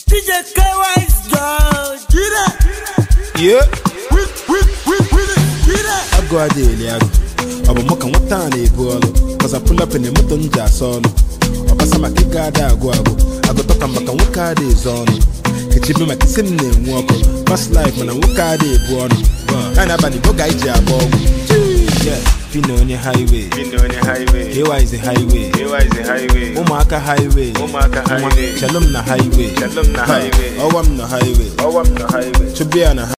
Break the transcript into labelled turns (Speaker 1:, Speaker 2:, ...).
Speaker 1: DJ K-Wise, God, get it.
Speaker 2: Yeah. I go a daily. I'm a mock and what time they pull. Cause I pull up in the mutton jas on. Obasama Kigada go. I go talk and what card is on. It's me like same name walk. Past life when I walk out the born. And I'm a guy job. Yeah, Pino on your highway. Here is the highway. Omaka highway. Shalom na highway. Oh, I'm the highway. To be on a